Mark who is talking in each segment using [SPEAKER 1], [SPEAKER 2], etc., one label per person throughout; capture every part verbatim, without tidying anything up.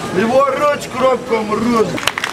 [SPEAKER 1] Ліворуч кропком руч.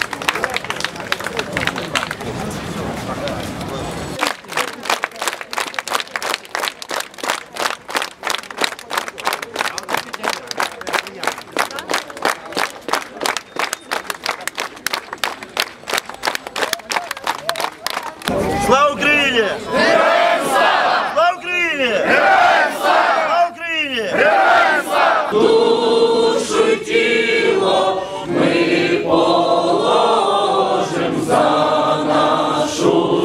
[SPEAKER 1] Слава Україні! Героям слава! Слава Україні! Героям слава! Слава Україні! Героям слава! Душу й тіло ми положим за нашу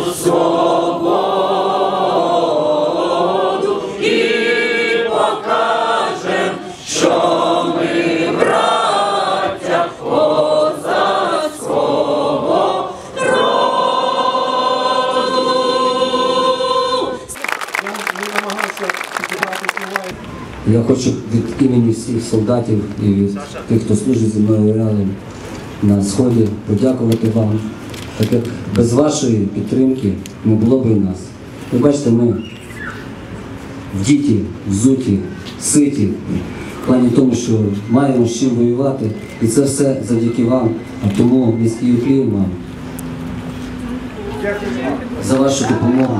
[SPEAKER 1] свободу і покажем, що ми браття козацького
[SPEAKER 2] Я хочу від імені всіх солдатів і від тих, хто служить зі мною рядом на Сході, подякувати вам, так як без вашої підтримки не було б і нас. Ви бачите, ми вдіті, взуті, ситі, в плані тому, що маємо з чим воювати, і це все завдяки вам, а тому низький уклін вам за вашу допомогу.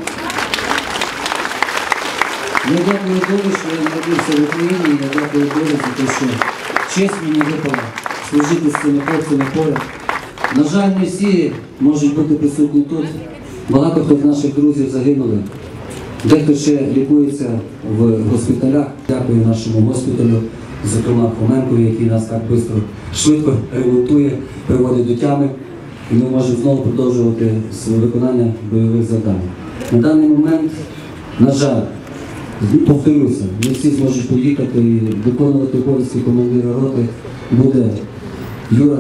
[SPEAKER 2] Я дякую Богу, що я народився в Україні, я дякую Богу за те, що честь мені випала служити з цими хлопцями поряд. На жаль, не всі можуть бути присутні тут. Багато хто з наших друзів загинули. Дехто ще лікується в госпіталях. Дякую нашому госпіталю, зокрема Хоменкові, який нас так швидко, швидко ремонтує, приводить до тями. І ми можемо знову продовжувати своє виконання бойових завдань. На даний момент, на жаль, повторюся, не всі зможуть поїхати і виконувати обов'язки командира роти. Буде Юра.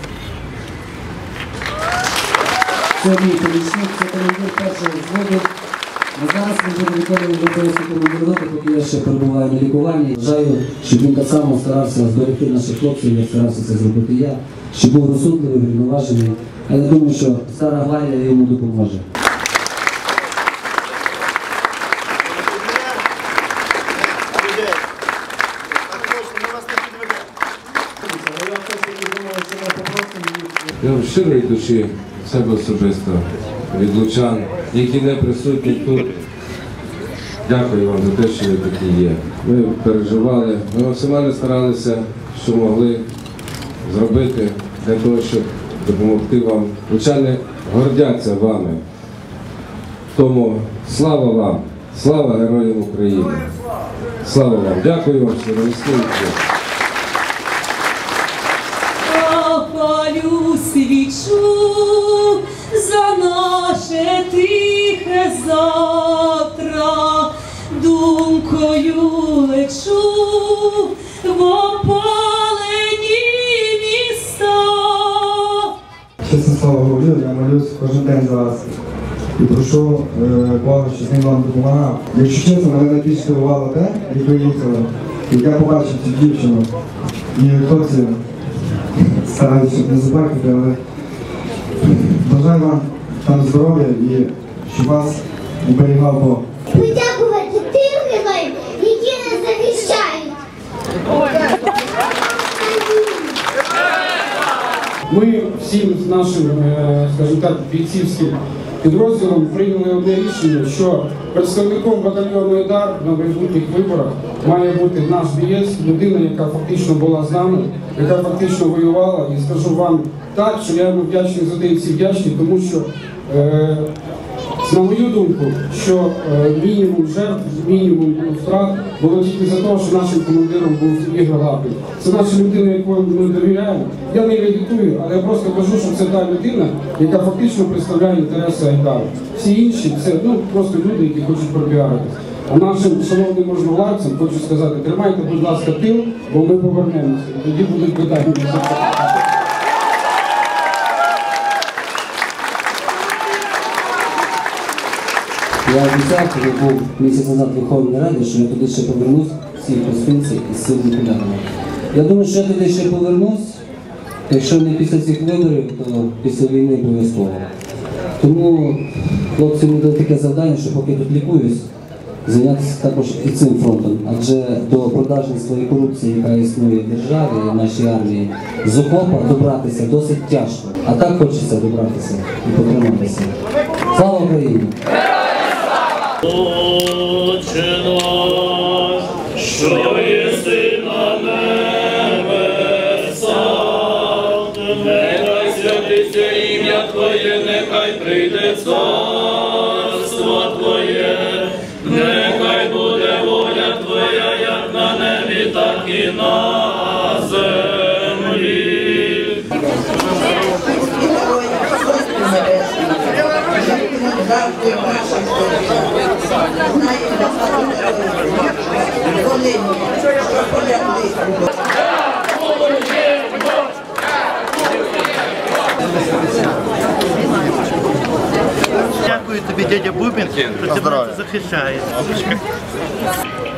[SPEAKER 2] Це мій помічник, це командир першого взводу. А зараз він буде виконувати обов'язки командира роти, поки я ще перебуваю на лікуванні. Бажаю, щоб він так само старався зберегти наших хлопців, як старався це зробити я, щоб був розсудливий, врівноважений. А я думаю, що стара гвардія йому допоможе.
[SPEAKER 3] Я в щирої душі себе особисто від лучан, які не присутні тут. Дякую вам за те, що ви такі є. Ми переживали, ми максимально старалися, що могли зробити для того, щоб допомогти вам. Лучани гордяться вами. Тому слава вам, слава Героям України. Слава вам. Дякую вам, що розслідуєте.
[SPEAKER 4] Запалю свічу за наше тихе завтра, думкою лечу в опалені міста.
[SPEAKER 5] Чесно слово говорю, я молюсь кожен день за вас. І прошу е, Бога, що з ним вам допомагав. Якщо чесно, мене найбільше дивувало те, як ви їхали, як я побачив цю дівчину. І хлопці стараюся, щоб не забаркати, але бажаю вам там здоров'я і щоб вас оберігав Бог.
[SPEAKER 6] Подякувати тим героям, які нас захищають.
[SPEAKER 7] Ми всім нашим, скажімо так, бійцівським підрозділом прийняли одне рішення, що представником батальйону «Айдар» на майбутніх виборах має бути наш бієць, людина, яка фактично була з нами, яка фактично воювала. І скажу вам так, що я йому вдячний за те, всі вдячні, тому що, е, на мою думку, що е, мінімум жертв, мінімум втрат було тільки за те, що нашим командиром був Ігор Лапін. Це наша людина, яку ми довіряємо. Я не агітую, але я просто кажу, що це та людина, яка фактично представляє інтереси Айдару. Всі інші – це ну, просто люди, які хочуть пропіаритись. А нашим шановним можновладцям хочу сказати, тримайте, будь ласка, тил, бо ми повернемося. І тоді будуть питання.
[SPEAKER 2] Я обіцяв, коли був місяць назад в Верховній Раді, що я туди ще повернусь в цій гостинці із сильними полянами. Я думаю, що я туди ще повернусь, якщо не після цих виборів, то після війни обов'язково. Тому хлопці мені дали таке завдання, що поки тут лікуюсь, зайнятися також і цим фронтом, адже до продажництва і корупції, яка існує в державі, в нашій армії, з окопа добратися досить тяжко. А так хочеться добратися і потриматися. Слава Україні!
[SPEAKER 1] Отче наш, що єси на небесах, нехай святиться ім'я Твоє, нехай прийде царство Твоє, нехай буде воля Твоя, як на небі, так і на землі.
[SPEAKER 8] Дякую тобі, дядя Бубін, що тебе захищає.